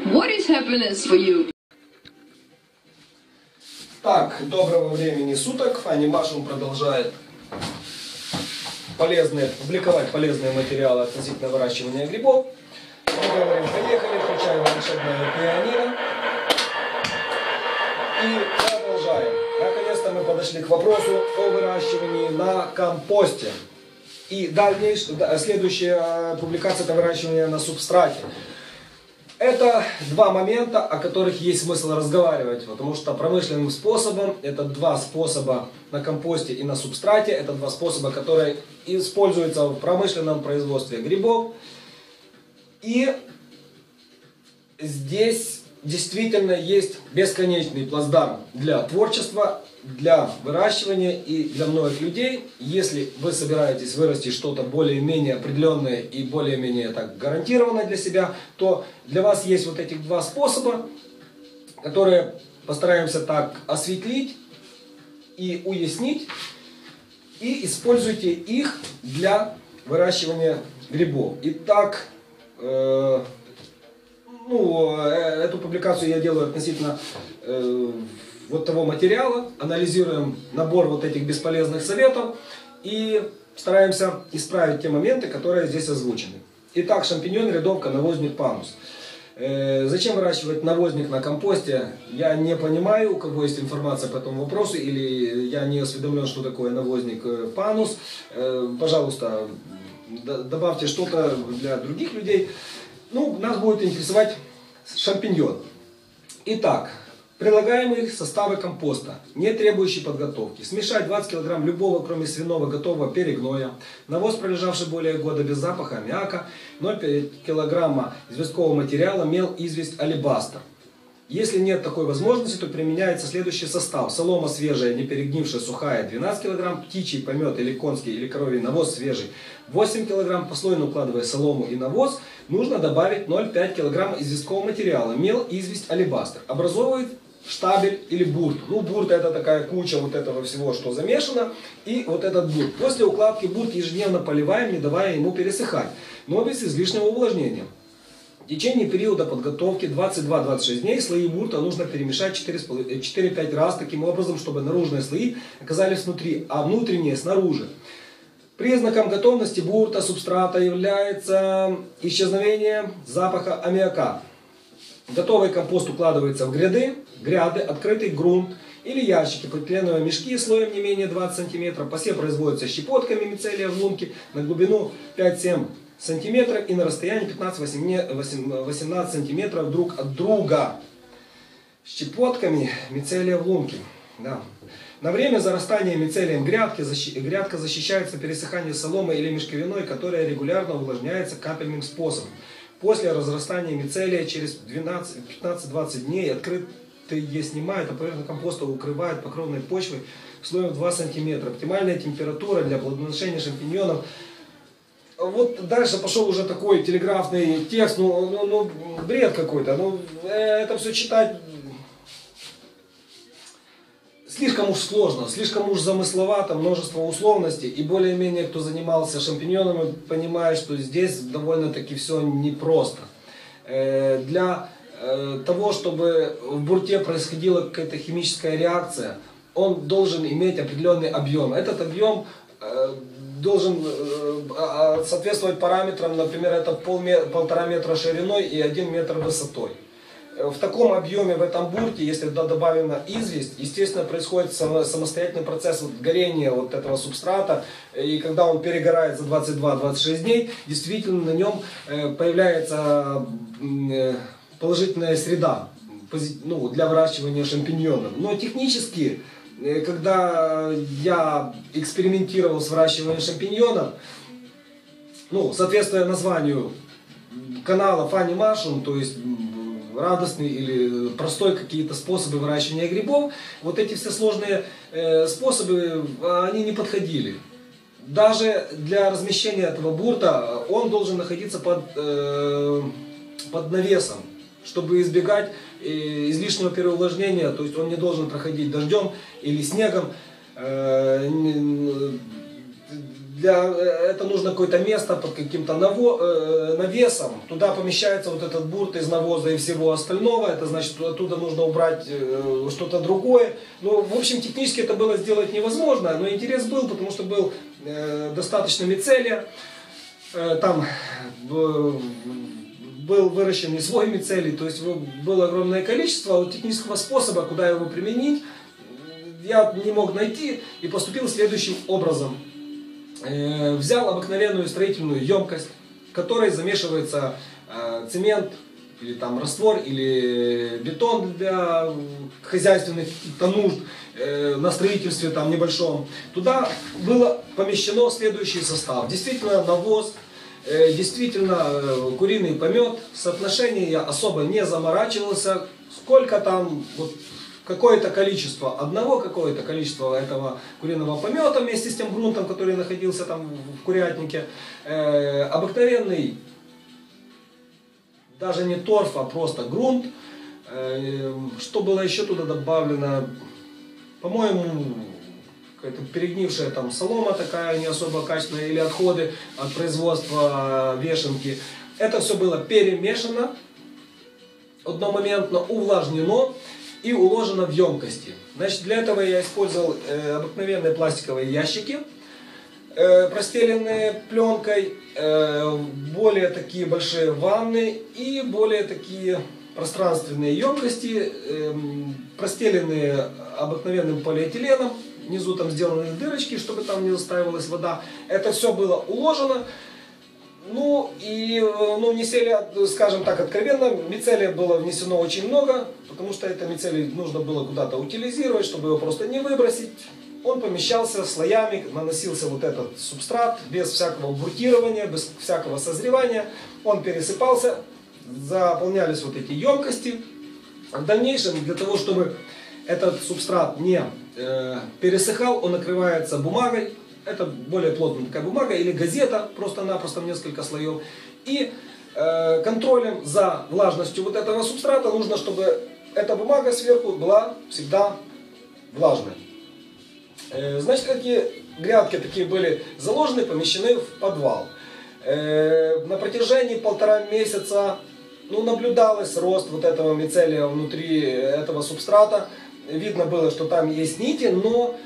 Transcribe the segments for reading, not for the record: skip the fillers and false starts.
What is happiness for you? Так, доброго времени суток. Фанни Машин продолжает публиковать полезные материалы относительно выращивания грибов. Мы говорим, поехали, включаем волшебное пианино. И продолжаем. Наконец-то мы подошли к вопросу о выращивании на компосте. И следующая публикация — это выращивание на субстрате. Это два момента, о которых есть смысл разговаривать, потому что промышленным способом, это два способа на компосте и на субстрате, это два способа, которые используются в промышленном производстве грибов. И здесь действительно есть бесконечный плацдарм для творчества, для выращивания и для многих людей. Если вы собираетесь вырастить что-то более-менее определенное и более-менее так гарантированное для себя, то для вас есть вот этих два способа, которые постараемся так осветлить и уяснить, и используйте их для выращивания грибов. Итак, эту публикацию я делаю относительно вот того материала, анализируем набор вот этих бесполезных советов и стараемся исправить те моменты, которые здесь озвучены. Итак, шампиньон, рядовка, навозник, панус. Зачем выращивать навозник на компосте, я не понимаю, у кого есть информация по этому вопросу, или я не осведомлен, что такое навозник, панус. Пожалуйста, добавьте что-то для других людей. Нас будет интересовать шампиньон. Итак, предлагаемые составы компоста, не требующие подготовки. Смешать 20 кг любого, кроме свиного, готового перегноя. Навоз, пролежавший более года без запаха аммиака. 0,5 кг известкового материала, мел, известь, алебастр. Если нет такой возможности, то применяется следующий состав. Солома свежая, не перегнившая, сухая 12 кг. Птичий помет или конский или коровий навоз свежий 8 кг. Послойно укладывая солому и навоз, нужно добавить 0,5 кг известкового материала. Мел, известь, алебастр. Образовывает штабель или бурт. Бурт — это такая куча вот этого всего, что замешано. И вот этот бурт. После укладки бурт ежедневно поливаем, не давая ему пересыхать, но без излишнего увлажнения. В течение периода подготовки 22-26 дней слои бурта нужно перемешать 4-5 раз таким образом, чтобы наружные слои оказались внутри, а внутренние снаружи. Признаком готовности бурта субстрата является исчезновение запаха аммиака. Готовый компост укладывается в гряды, открытый грунт или ящики, полиэтиленовые мешки слоем не менее 20 см. Посев производится щепотками мицелия в лунке на глубину 5-7 см и на расстоянии 15-18 см друг от друга. Щепотками мицелия в лунке. Да. На время зарастания мицелием грядка защищается пересыханием соломы или мешковиной, которая регулярно увлажняется капельным способом. После разрастания мицелия через 15-20 дней открытые снимают, а поверхность компоста укрывают покровной почвой слоем 2 см. Оптимальная температура для плодоношения шампиньонов. Вот дальше пошел уже такой телеграфный текст, бред какой-то. Это все читать слишком уж сложно, слишком уж замысловато, множество условностей. И более-менее, кто занимался шампиньонами, понимает, что здесь довольно-таки все непросто. Для того, чтобы в бурте происходила какая-то химическая реакция, он должен иметь определенный объем. Этот объем должен соответствовать параметрам, например, это 1,5 метра шириной и 1 метр высотой. В таком объеме в этом бурте, если туда добавлена известь, естественно, происходит самостоятельный процесс горения вот этого субстрата. И когда он перегорает за 22-26 дней, действительно на нем появляется положительная среда для выращивания шампиньонов. Но технически, когда я экспериментировал с выращиванием шампиньонов, соответствуя названию канала Фанни Машин, то есть радостный или простой какие-то способы выращивания грибов, вот эти все сложные способы, они не подходили. Даже для размещения этого бурта он должен находиться под навесом, чтобы избегать излишнего переувлажнения, то есть он не должен проходить дождем или снегом. это нужно какое-то место под каким-то навесом. Туда помещается вот этот бурт из навоза и всего остального. Это значит, оттуда нужно убрать что-то другое. Ну, в общем, технически это было сделать невозможно, но интерес был, потому что был достаточно мицелия. Там был выращен не свой мицелий, то есть было огромное количество. А технического способа, куда его применить, я не мог найти и поступил следующим образом. Взял обыкновенную строительную емкость, в которой замешивается цемент, или там раствор, или бетон для хозяйственных нужд на строительстве там небольшом. Туда было помещено следующий состав. Действительно навоз, действительно куриный помет. Соотношение я особо не заморачивался. Сколько там, вот, какое-то количество одного, какое-то количество этого куриного помета вместе с тем грунтом, который находился там в курятнике. Обыкновенный, даже не торф, а просто грунт. Что было еще туда добавлено? По-моему, какая-то перегнившая там солома такая, не особо качественная, или отходы от производства вешенки. Это все было перемешано, одномоментно увлажнено и уложено в емкости. Значит, для этого я использовал обыкновенные пластиковые ящики, простеленные пленкой, более такие большие ванны и более такие пространственные емкости, простеленные обыкновенным полиэтиленом. Внизу там сделаны дырочки, чтобы там не застаивалась вода. Это все было уложено. Ну и мицелия, скажем так, откровенно, мицелия было внесено очень много, потому что это мицелий нужно было куда-то утилизировать, чтобы его просто не выбросить. Он помещался слоями, наносился вот этот субстрат без всякого буртирования, без всякого созревания. Он пересыпался, заполнялись вот эти емкости. В дальнейшем, для того, чтобы этот субстрат не пересыхал, он накрывается бумагой. Это более плотная такая бумага или газета, просто-напросто в несколько слоев. И контролем за влажностью вот этого субстрата нужно, чтобы эта бумага сверху была всегда влажной. Значит, какие грядки такие были заложены, помещены в подвал. На протяжении 1,5 месяца наблюдалось рост вот этого мицелия внутри этого субстрата. Видно было, что там есть нити, но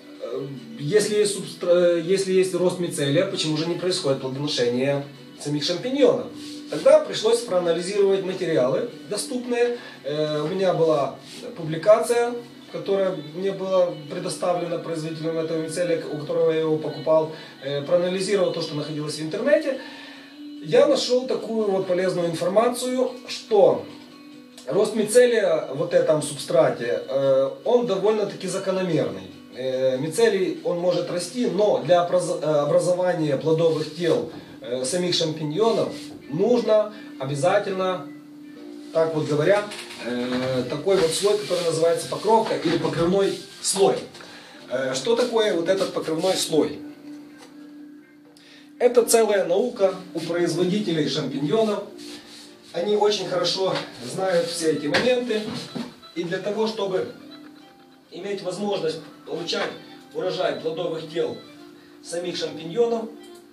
если есть рост мицелия, почему же не происходит плодоношение самих шампиньонов? Тогда пришлось проанализировать материалы доступные. У меня была публикация, которая мне была предоставлена производителем этого мицелия, у которого я его покупал. Проанализировал то, что находилось в интернете. Я нашел такую вот полезную информацию, что рост мицелия в вот этом субстрате, он довольно-таки закономерный. Мицелий, он может расти, но для образования плодовых тел самих шампиньонов нужно обязательно, так вот говоря, такой вот слой, который называется покровка или покрывной слой. Что такое вот этот покрывной слой? Это целая наука у производителей шампиньонов. Они очень хорошо знают все эти моменты. И для того, чтобы иметь возможность получать урожай плодовых тел самих шампиньонов,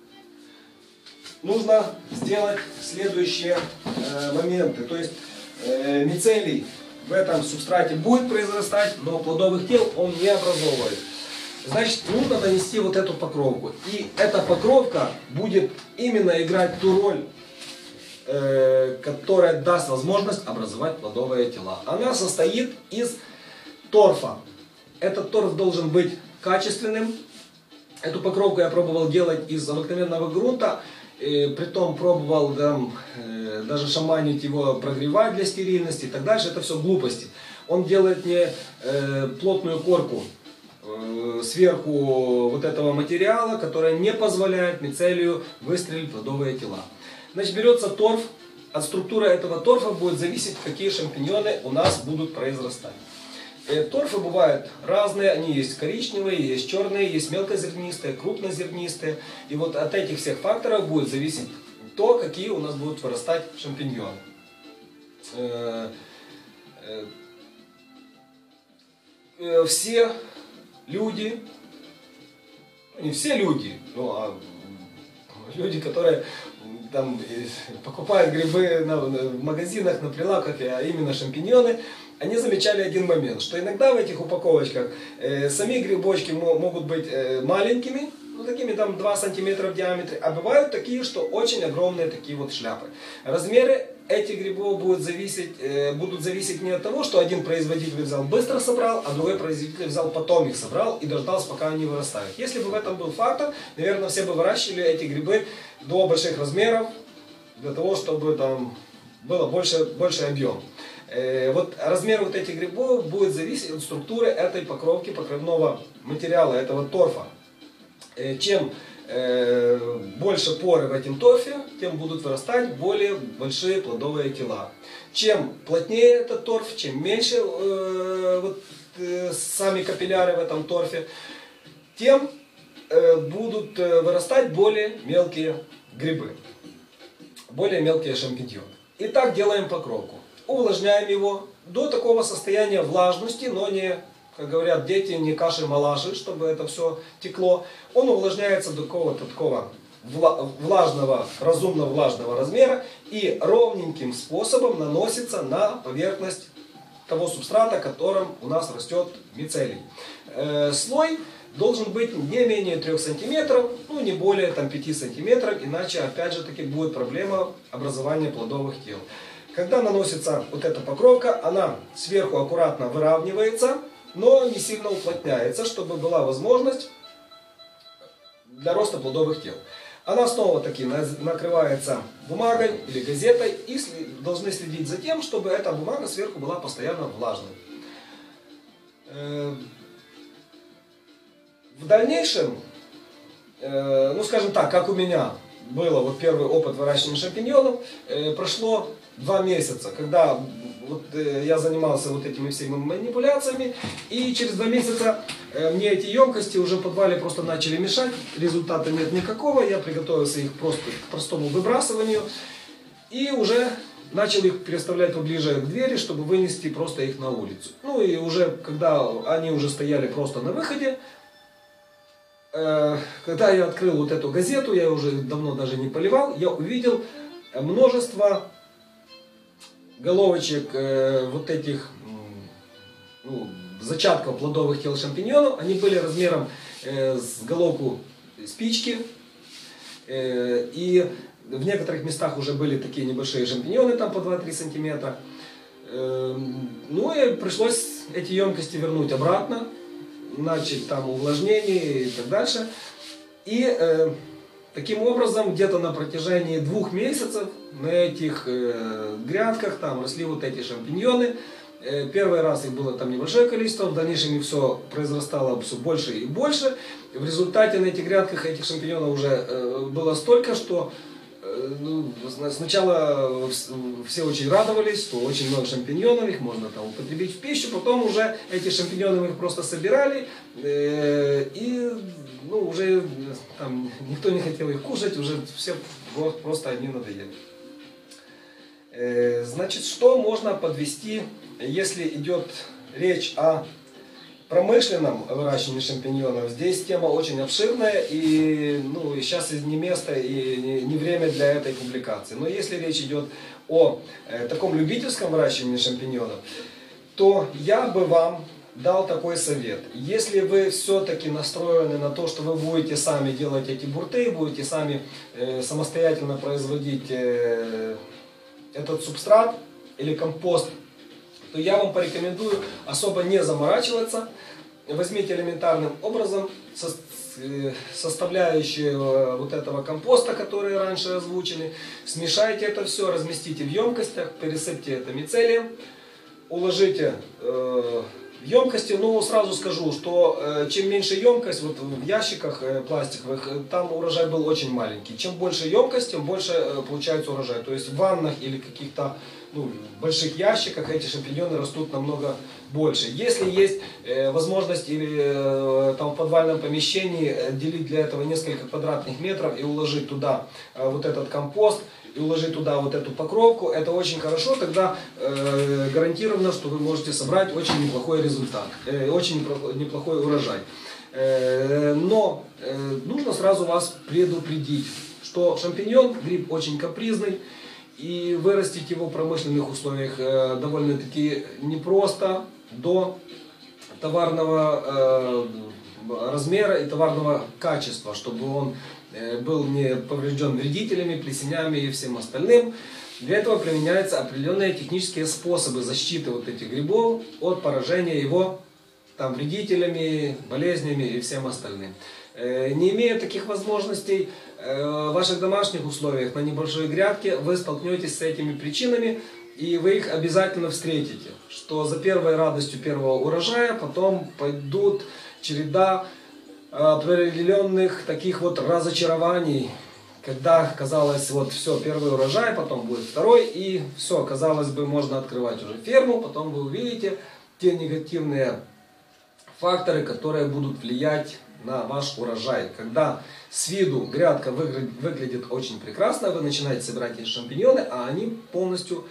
нужно сделать следующие моменты. То есть мицелий в этом субстрате будет произрастать, но плодовых тел он не образовывает. Значит, нужно нанести вот эту покровку. И эта покровка будет именно играть ту роль, которая даст возможность образовать плодовые тела. Она состоит из торфа. Этот торф должен быть качественным. Эту покровку я пробовал делать из обыкновенного грунта. Притом пробовал даже шаманить его, прогревать для стерильности и так дальше. Это все глупости. Он делает мне плотную корку сверху вот этого материала, которая не позволяет мицелию выстрелить плодовые тела. Значит, берется торф. От структуры этого торфа будет зависеть, какие шампиньоны у нас будут произрастать. Торфы бывают разные, они есть коричневые, есть черные, есть мелкозернистые, крупнозернистые. И вот от этих всех факторов будет зависеть то, какие у нас будут вырастать шампиньоны. Все люди не все люди, ну, а люди, которые там покупают грибы в магазинах, на прилавках, а именно шампиньоны, они замечали один момент, что иногда в этих упаковочках сами грибочки могут быть маленькими, ну, такими там 2 сантиметра в диаметре, а бывают такие, что очень огромные такие вот шляпы. Размеры этих грибов будут зависеть не от того, что один производитель взял быстро собрал, а другой производитель взял потом их собрал и дождался, пока они вырастают. Если бы в этом был фактор, наверное, все бы выращивали эти грибы до больших размеров, для того, чтобы там было больше объем. Вот размер вот этих грибов будет зависеть от структуры этой покровки, покровного материала, этого торфа. Чем больше поры в этом торфе, тем будут вырастать более большие плодовые тела. Чем плотнее этот торф, чем меньше сами капилляры в этом торфе, тем будут вырастать более мелкие грибы, более мелкие шампиньоны. Итак, делаем покровку. Увлажняем его до такого состояния влажности, но не, как говорят дети, не каши-малаши, чтобы это все текло. Он увлажняется до какого-то такого влажного, разумно влажного размера и ровненьким способом наносится на поверхность того субстрата, которым у нас растет мицелий. Слой должен быть не менее 3 сантиметров, ну не более 5 сантиметров, иначе опять же таки будет проблема образования плодовых тел. Когда наносится вот эта покровка, она сверху аккуратно выравнивается, но не сильно уплотняется, чтобы была возможность для роста плодовых тел. Она снова таки накрывается бумагой или газетой и должны следить за тем, чтобы эта бумага сверху была постоянно влажной. В дальнейшем, ну скажем так, как у меня было вот первый опыт выращивания шампиньонов, прошло 2 месяца, когда вот я занимался вот этими всеми манипуляциями, и через 2 месяца мне эти емкости уже в подвале просто начали мешать, результата нет никакого, я приготовился их просто к простому выбрасыванию, и уже начал их переставлять поближе к двери, чтобы вынести просто их на улицу. Ну и уже, когда они уже стояли просто на выходе, когда я открыл вот эту газету, я уже давно даже не поливал, я увидел множество головочек вот этих зачатков плодовых тел шампиньонов. Они были размером с головку спички. И в некоторых местах уже были такие небольшие шампиньоны, там по 2-3 сантиметра. Ну и пришлось эти емкости вернуть обратно, начать там увлажнение и так дальше. И таким образом где-то на протяжении 2 месяцев на этих грядках там росли вот эти шампиньоны. Первый раз их было там небольшое количество, в дальнейшем их все произрастало все больше и больше. В результате на этих грядках этих шампиньонов уже было столько, что сначала все очень радовались, что очень много шампиньонов, их можно там употребить в пищу, потом уже эти шампиньоны мы их просто собирали, и уже там никто не хотел их кушать, уже все просто одни надоели. Значит, что можно подвести, если идет речь о промышленном выращивании шампиньонов? Здесь тема очень обширная, и сейчас не место и не время для этой публикации. Но если речь идет о таком любительском выращивании шампиньонов, то я бы вам дал такой совет. Если вы все-таки настроены на то, что вы будете сами делать эти бурты, будете сами самостоятельно производить этот субстрат или компост, то я вам порекомендую особо не заморачиваться. Возьмите элементарным образом составляющие вот этого компоста, которые раньше озвучены, смешайте это все, разместите в емкостях, пересыпьте это мицелием, уложите в емкости. Ну, сразу скажу, что чем меньше емкость, вот в ящиках пластиковых, там урожай был очень маленький. Чем больше емкость, тем больше получается урожай. То есть в ваннах или каких-то больших ящиках эти шампиньоны растут намного больше. Если есть возможность или там в подвальном помещении делить для этого несколько квадратных метров и уложить туда вот этот компост, и уложить туда вот эту покровку, это очень хорошо, тогда гарантированно, что вы можете собрать очень неплохой результат, очень неплохой урожай. Но нужно сразу вас предупредить, что шампиньон, гриб очень капризный, и вырастить его в промышленных условиях довольно-таки непросто до товарного размера и товарного качества, чтобы он был не поврежден вредителями, плесенями и всем остальным. Для этого применяются определенные технические способы защиты вот этих грибов от поражения его там вредителями, болезнями и всем остальным. Не имея таких возможностей, в ваших домашних условиях на небольшой грядке вы столкнетесь с этими причинами, и вы их обязательно встретите. Что за первой радостью первого урожая потом пойдут череда определенных таких вот разочарований, когда казалось, вот все, первый урожай, потом будет второй, и все, казалось бы, можно открывать уже ферму, потом вы увидите те негативные факторы, которые будут влиять на ваш урожай. Когда с виду грядка выглядит очень прекрасно, вы начинаете собирать эти шампиньоны, а они полностью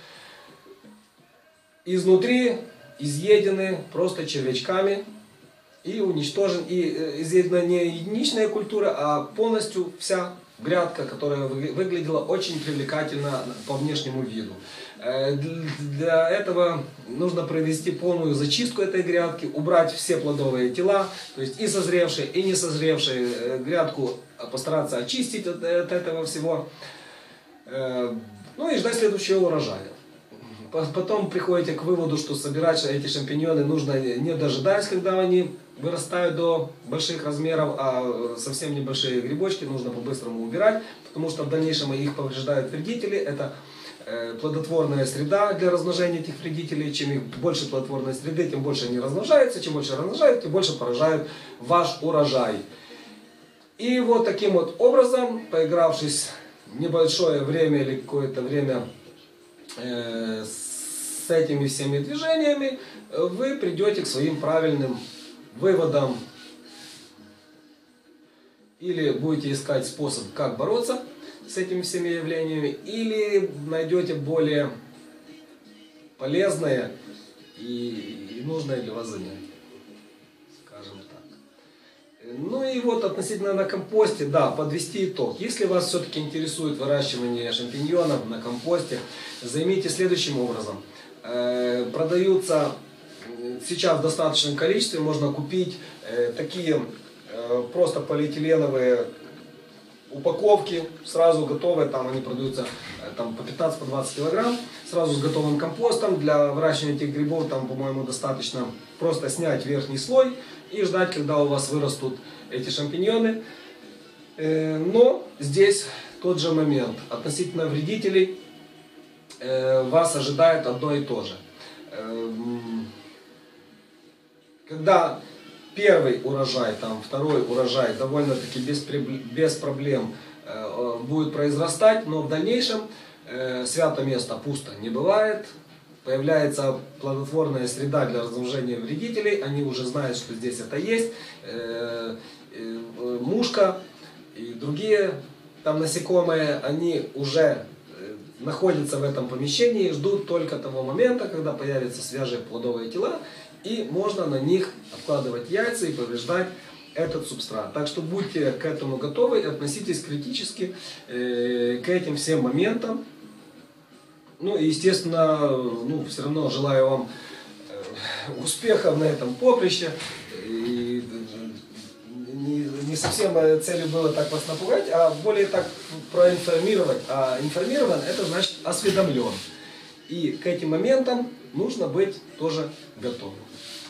изнутри изъедены просто червячками и уничтожен. И изъедена не единичная культура, а полностью вся грядка, которая выглядела очень привлекательно по внешнему виду. Для этого нужно провести полную зачистку этой грядки, убрать все плодовые тела, то есть и созревшие, и не созревшие, грядку постараться очистить от этого всего, ну и ждать следующего урожая. Потом приходите к выводу, что собирать эти шампиньоны нужно не дожидаясь, когда они вырастают до больших размеров, а совсем небольшие грибочки нужно по-быстрому убирать, потому что в дальнейшем их повреждают вредители. Это плодотворная среда для размножения этих вредителей. Чем их больше плодотворной среды, тем больше они размножаются. Чем больше размножают, тем больше поражают ваш урожай. И вот таким вот образом, поигравшись небольшое время или какое-то время с этими всеми движениями, вы придете к своим правильным выводам. Или будете искать способ, как бороться с этими всеми явлениями, или найдете более полезное и нужное для вас занятие, скажем так. Ну и вот относительно на компосте, да, подвести итог. Если вас все-таки интересует выращивание шампиньонов на компосте, займите следующим образом. Продаются сейчас в достаточном количестве, можно купить такие просто полиэтиленовые упаковки, сразу готовые, там они продаются там, по 15-20 килограмм, сразу с готовым компостом. Для выращивания этих грибов, там, по-моему, достаточно просто снять верхний слой и ждать, когда у вас вырастут эти шампиньоны. Но здесь тот же момент. Относительно вредителей вас ожидает одно и то же. Когда первый урожай, там, второй урожай довольно-таки без проблем будет произрастать, но в дальнейшем свято место пусто не бывает. Появляется плодотворная среда для размножения вредителей, они уже знают, что здесь это есть. Мушка и другие там насекомые, они уже находятся в этом помещении и ждут только того момента, когда появятся свежие плодовые тела, и можно на них откладывать яйца и повреждать этот субстрат. Так что будьте к этому готовы и относитесь критически к этим всем моментам. Ну и естественно, ну, все равно желаю вам успехов на этом поприще. И не совсем целью было так вас напугать, а более так проинформировать. А информирован — это значит осведомлен. И к этим моментам нужно быть тоже готовым.